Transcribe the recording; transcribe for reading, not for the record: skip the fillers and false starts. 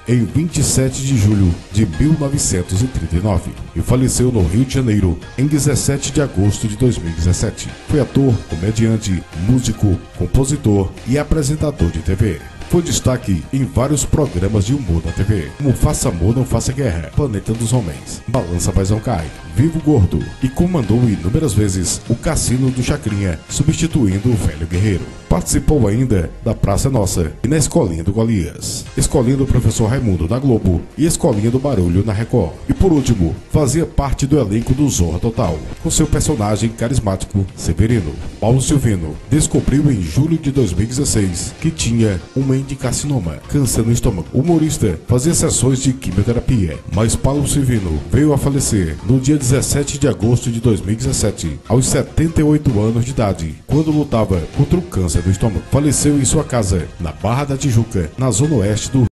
em 27 de julho de 1939 e faleceu no Rio de Janeiro em 17 de agosto de 2017. Foi ator, comediante, músico, compositor e apresentador de TV. Foi destaque em vários programas de humor da TV, como Faça Amor, Não Faça Guerra, Planeta dos Homens, Balança Mas Não Cai, Vivo Gordo, e comandou inúmeras vezes o Cassino do Chacrinha, substituindo o Velho Guerreiro. Participou ainda da Praça Nossa e na Escolinha do Golias, Escolinha do Professor Raimundo na Globo e Escolinha do Barulho na Record. E por último, fazia parte do elenco do Zorra Total, com seu personagem carismático Severino. Paulo Silvino descobriu em julho de 2016 que tinha uma indicarcinoma, câncer no estômago. O humorista fazia sessões de quimioterapia, mas Paulo Silvino veio a falecer no dia 17 de agosto de 2017, aos 78 anos de idade, quando lutava contra o câncer do estômago. Faleceu em sua casa, na Barra da Tijuca, na zona oeste do